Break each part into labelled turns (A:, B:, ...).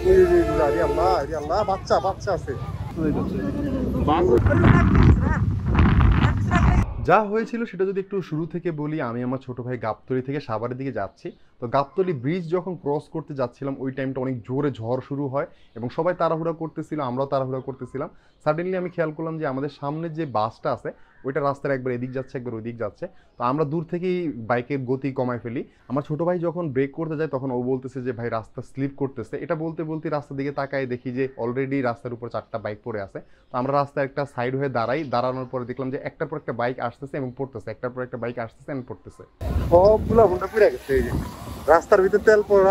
A: বাচ্চা বাচ্চা আছে। যা হয়েছিল সেটা যদি একটু শুরু থেকে বলি, আমি আমার ছোট ভাই গাবতলী থেকে সাভারের দিকে যাচ্ছি। তো গাবতলী ব্রিজ যখন ক্রস করতে যাচ্ছিলাম ওই টাইমটা অনেক জোরে ঝড় শুরু হয় এবং সবাই তাড়াহুড়া করতেছিল, আমরাও তাড়াহুড়া করতেছিলাম। সাডেনলি আমি খেয়াল করলাম যে আমাদের সামনে যে বাসটা আছে ওইটা রাস্তার একবার এদিক যাচ্ছে একবার ওইদিক যাচ্ছে। তো আমরা দূর থেকেই বাইকের গতি কমায় ফেলি। আমার ছোট ভাই যখন ব্রেক করতে যায় তখন ও বলতেছে যে ভাই রাস্তা স্লিপ করতেছে। এটা বলতে বলতে রাস্তার দিকে তাকায় দেখি যে অলরেডি রাস্তার উপর 4টা বাইক পড়ে আছে। তো আমরা রাস্তায় একটা সাইড হয়ে দাঁড়ানোর পরে দেখলাম যে একটার পর একটা বাইক আসতেছে এবং পড়তেছে, একটার পর একটা বাইক আসতেছে এবং পড়তেছে। সবগুলো হুন্ডা পুড়ে গেছে। এই যে রাস্তার ভিতরে তেল পড়া।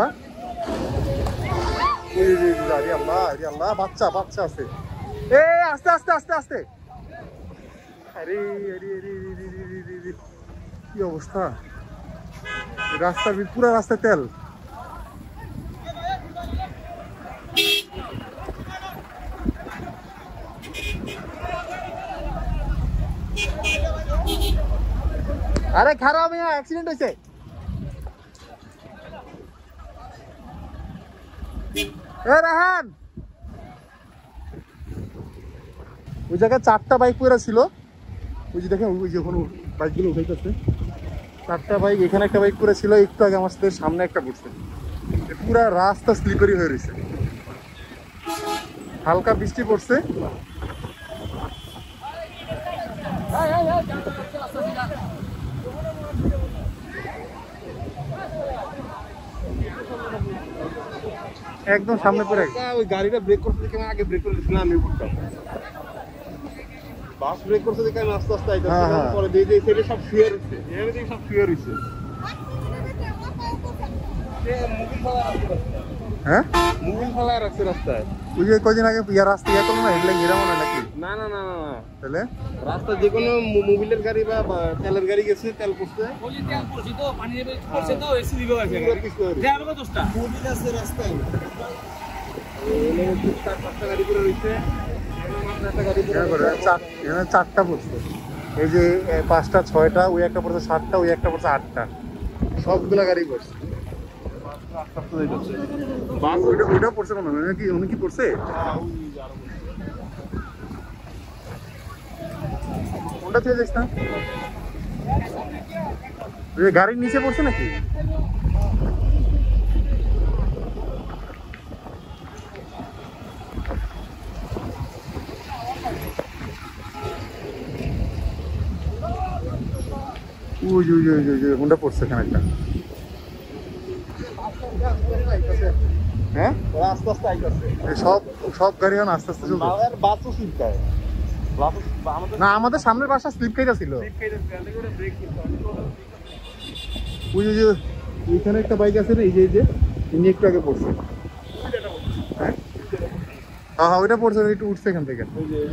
A: আল্লাহ বাচ্চা বাচ্চা আছে। এ আস্তে আস্তে আস্তে আস্তে। আরে আরে আরে কি অবস্থা, রাস্তার পুরো রাস্তায় তেল। আরে খারাপ অ্যাক্সিডেন্ট হয়েছে। রাহান ওই জায়গায় 4টা বাইক পড়ে ছিল। ওই যে দেখেন ওই যে ওখানে বাইকগুলো উঠাইতেছে। 4টা বাইক, এখানে একটা বাইক পড়ে ছিল, একটু আগে আমার সাথে সামনে একটা পড়ছে। পুরা রাস্তা স্লিপারি হয়ে রয়েছে। হালকা বৃষ্টি পড়ছে। একদম সামনে পড়ে ওই গাড়িটা ব্রেক করতে দেখে আমি আগে ব্রেক করে দিয়েছিলাম, আমি পড়তাম। বাস ব্রেক করতে দেখে আমি আস্তে আস্তে আইতাম, পরে দিয়ে দিয়ে সেটা সব শুয়ে রয়েছে, এখানে দেখে সব শুয়ে রয়েছে। হ্যাঁ মুভিং ফেলায় রাখছে রাস্তায়। ওই যে কদিন আগে রাস্তা ইয়া করলো না, এগুলো ঘেরা মনে হয় নাকি? না না না না, তাহলে রাস্তা যে কোনো মোবিলের গাড়ি বা তেলের গাড়ি গেছে, তেল পড়ছে, ওই যে তেল পড়ছে তো পানি পড়ছে তো এসি দিবে আছে যাবে কত দশটা মোবিল আছে রাস্তায়। এই 4টা গাড়ি পুরো রইছে, এখানে 4টা পড়ছে। এই যে 5টা 6টা, ওই একটা পড়ছে 7টা, ওই একটা পড়ছে 8টা, সবগুলা গাড়ি পড়ছে। ওইটা পড়ছে মনে হয় নাকি? উনি কি পড়ছে? কোনটা থেকে যাস না, গাড়ির নিচে পড়ছে নাকি? হুন্ডা পড়ছে এখানে একটা। হ্যাঁ আস্তে আস্তে আইতাছে, সব গাড়ি এখন আস্তে আস্তে চলছে। বাসও স্লিপ খায় না, আমাদের সামনের বাসা স্লিপ খাইতেছিল। ওইখানে একটা বাইক আছে না, এই যে ইনি একটু আগে পড়ছে। হ্যাঁ হ্যাঁ ওইটা পড়ছে, একটু উঠছে এখান থেকে।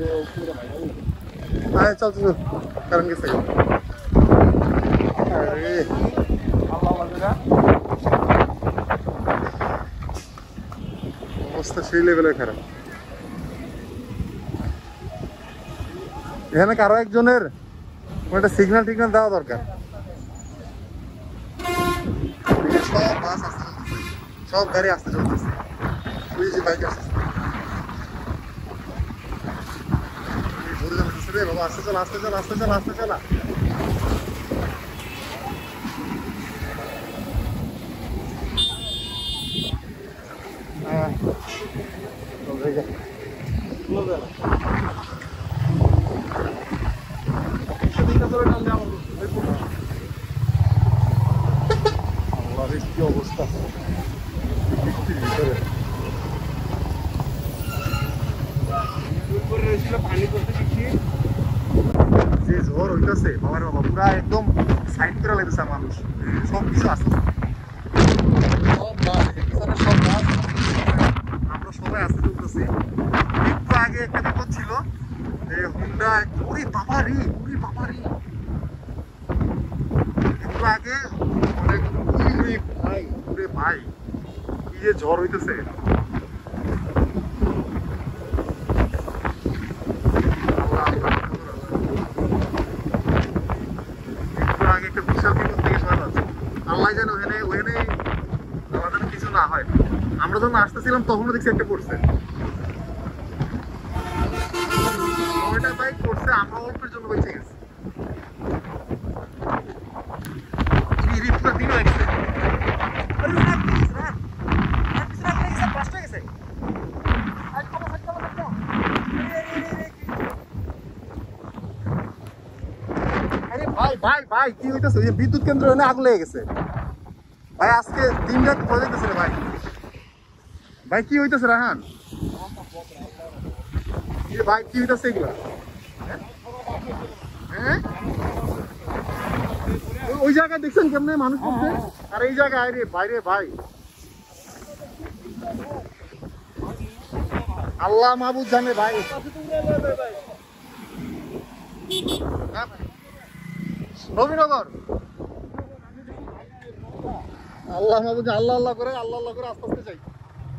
A: হ্যাঁ চল চল কারণ গেছে। অবস্থা সেই লেভেলের খারাপ। এখানে কারো একজনের একটা সিগন্যাল টিগন্যাল দেওয়া দরকার। সব বাস আসতে চলতেছে, সব গাড়ি আসতে চলতেছে, ওই যে বাইক আসতেছে। রে বাবা আসতে চল আসতে চল আসতে চল আসতে চলা। হ্যাঁ কি অবস্থা বৃষ্টির ভিতরে। যে ঝড় হইতেছে বাবার বাবা, পুরা একদম সাইড করে লাগতেছে মানুষ, সব কিছু আসছে, সব গাছ সব গাছ। আমরা সবাই আসতে চলতেছি। একটু আগে একটা বিপদ ছিল, হুন্ডা, ওরে বাবা রে, ওরে বাবা রে, একটু আগে অনেক ভাই, ওরে ভাই কি যে ঝড় হইতেছে। আল্লাহ যেন ওখানে কিছু না হয়। আমরা যখন আসতেছি আসতেছিলাম তখনও দেখছি একটা পড়ছে। ওইটা বাইক পড়ছে, আমরা অল্পের জন্য বেঁচে গেছি। পুরো দিন হয়ে গেছে। আরে ভাই ভাই ভাই কি হইতেছে? ওই যে বিদ্যুৎ কেন্দ্র এনে আগুন লেগে গেছে ভাই। আজকে দিন রাত ভয় যেতেছে রে ভাই। ভাই কি হইতেছে রাহান? ভাই কি হইতেছে এগুলা? হ্যাঁ ওই জায়গায় দেখছেন কেমনে মানুষ করছে? আর এই জায়গায় রে বাইরে ভাই, আল্লাহ মাহবুব জানে ভাই। নবীনগর আল্লাহ মাহবুব, আল্লাহ আল্লাহ করে আস্তে আস্তে যাই।